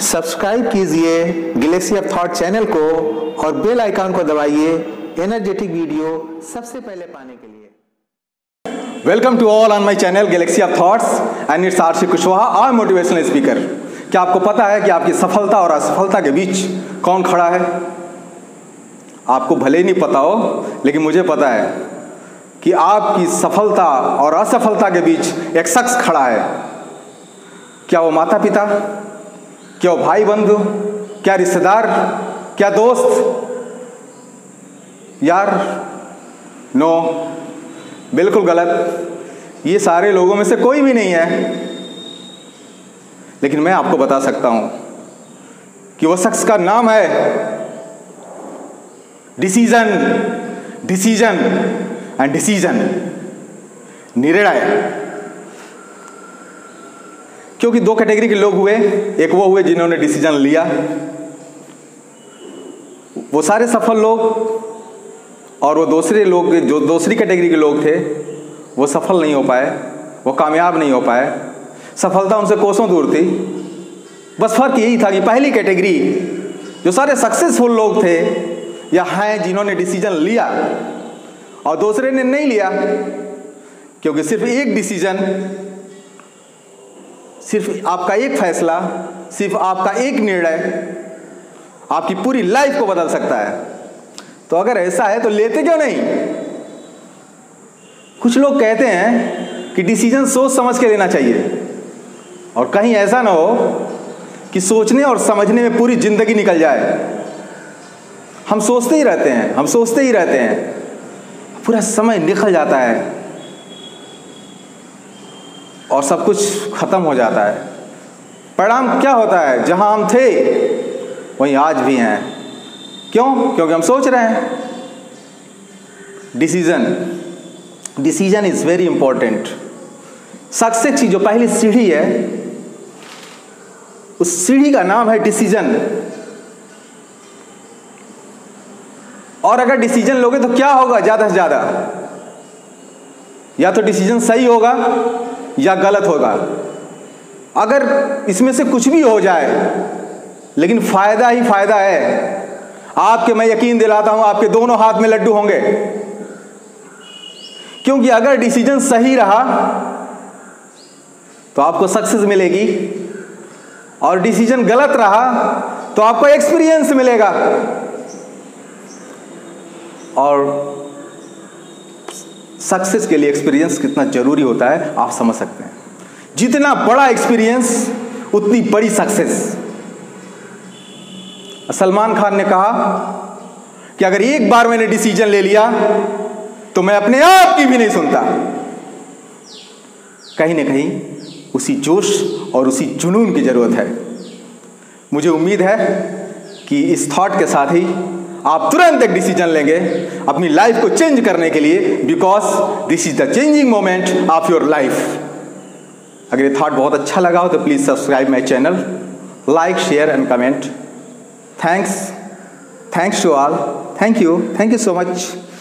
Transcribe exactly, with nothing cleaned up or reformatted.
Subscribe कीजिए Galaxy of thought channel को और बेल आइकन को दबाइए एनर्जेटिक वीडियो सबसे पहले पाने के लिए। Welcome to all on my channel galaxy of thoughts and it's rckushwaha, are motivational speaker. क्या आपको पता है कि आपकी सफलता और असफलता के बीच कौन खड़ा है? आपको भले ही नहीं पता हो, लेकिन मुझे पता है कि आपकी सफलता और असफलता के बीच एक शख्स खड़ा है। क्या वो माता पिता, क्या वो भाई बंधु, क्या रिश्तेदार, क्या दोस्त, यार? नो, बिल्कुल गलत। ये सारे लोगों में से कोई भी नहीं है। लेकिन मैं आपको बता सकता हूं कि वो शख्स का नाम है डिसीजन, डिसीजन एंड डिसीजन, निर्णय। क्योंकि दो कैटेगरी के लोग हुए, एक वो हुए जिन्होंने डिसीजन लिया, वो सारे सफल लोग, और वो दूसरे लोग जो दूसरी कैटेगरी के लोग थे वो सफल नहीं हो पाए, वो कामयाब नहीं हो पाए। सफलता उनसे कोसों दूर थी। बस फर्क यही था कि पहली कैटेगरी जो सारे सक्सेसफुल लोग थे या हैं जिन्होंने डिसीजन लिया, और दूसरे ने नहीं लिया, क्योंकि सिर्फ एक डिसीजन, सिर्फ आपका एक फैसला, सिर्फ आपका एक निर्णय आपकी पूरी लाइफ को बदल सकता है। तो अगर ऐसा है तो लेते क्यों नहीं? कुछ लोग कहते हैं कि डिसीजन सोच समझ के लेना चाहिए, और कहीं ऐसा ना हो कि सोचने और समझने में पूरी जिंदगी निकल जाए। हम सोचते ही रहते हैं, हम सोचते ही रहते हैं, पूरा समय निकल जाता है और सब कुछ खत्म हो जाता है। परिणाम क्या होता है? जहां हम थे वहीं आज भी हैं। क्यों? क्योंकि हम सोच रहे हैं। Decision, decision is very important. Success की जो पहली सीढ़ी है, उस सीढ़ी का नाम है डिसीजन। और अगर डिसीजन लोगे तो क्या होगा? ज्यादा से ज्यादा या तो डिसीजन सही होगा या गलत होगा। अगर इसमें से कुछ भी हो जाए, लेकिन फायदा ही फायदा है। आपके, मैं यकीन दिलाता हूं, आपके दोनों हाथ में लड्डू होंगे। क्योंकि अगर डिसीजन सही रहा तो आपको सक्सेस मिलेगी, और डिसीजन गलत रहा तो आपको एक्सपीरियंस मिलेगा। और सक्सेस के लिए एक्सपीरियंस कितना जरूरी होता है आप समझ सकते हैं। जितना बड़ा एक्सपीरियंस उतनी बड़ी सक्सेस। सलमान खान ने कहा कि अगर एक बार मैंने डिसीजन ले लिया तो मैं अपने आप की भी नहीं सुनता। कहीं ना कहीं उसी जोश और उसी जुनून की जरूरत है। मुझे उम्मीद है कि इस थॉट के साथ ही आप तुरंत एक डिसीजन लेंगे अपनी लाइफ को चेंज करने के लिए, because this is the changing moment of your life. अगर ये थॉट बहुत अच्छा लगा हो तो please subscribe my channel, like, share and comment. Thanks, thanks to all. Thank you, thank you so much.